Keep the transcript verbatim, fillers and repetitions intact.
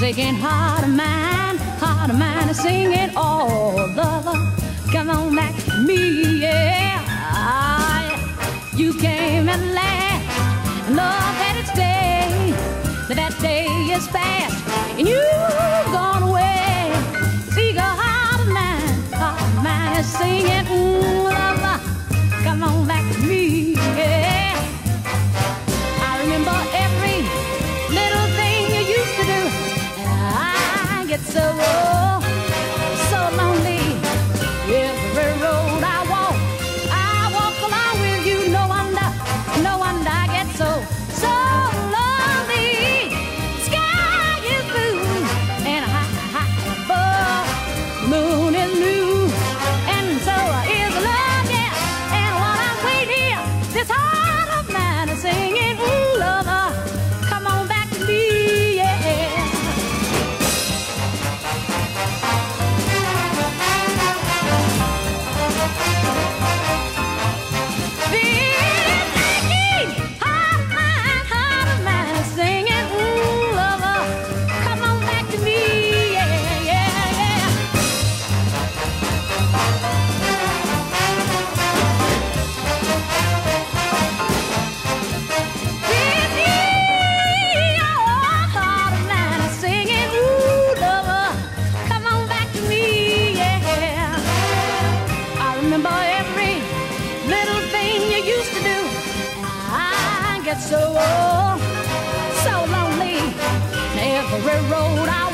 Singing heart of mine, heart of mine is singing, oh lover, come on back to me, yeah. Ah, yeah. You came at last, and love had its day, but that day is past, and you've gone away. Eager heart of mine, heart of mine is singing, mm, lover, come on back to me, yeah. I remember every little thing you used to do. I get so, so lonely. Every road I walk, I walk along with you. No wonder, no wonder I get so, so lonely. Sky is blue and high, high above. Moon is blue and so is love, yeah. And while I'm waiting, this heart of mine is singing, ooh, lover, come on back to me, yeah. So, so lonely. Every road I